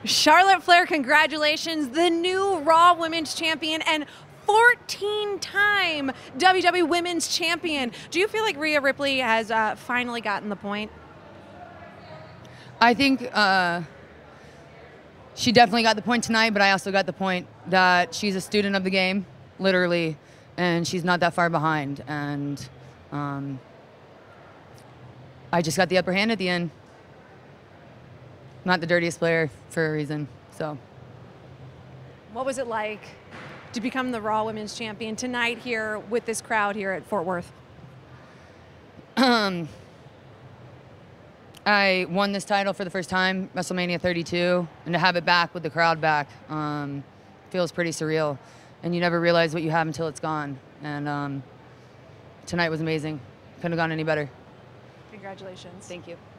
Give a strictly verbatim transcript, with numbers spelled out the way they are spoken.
Charlotte Flair, congratulations, the new Raw Women's Champion and fourteen-time W W E Women's Champion. Do you feel like Rhea Ripley has uh, finally gotten the point? I think uh, she definitely got the point tonight, but I also got the point that she's a student of the game, literally, and she's not that far behind. And um, I just got the upper hand at the end. Not the dirtiest player for a reason, so. What was it like to become the Raw Women's Champion tonight here with this crowd here at Fort Worth? Um, I won this title for the first time, WrestleMania thirty-two, and to have it back with the crowd back um, feels pretty surreal. And you never realize what you have until it's gone. And um, tonight was amazing. Couldn't have gone any better. Congratulations. Thank you.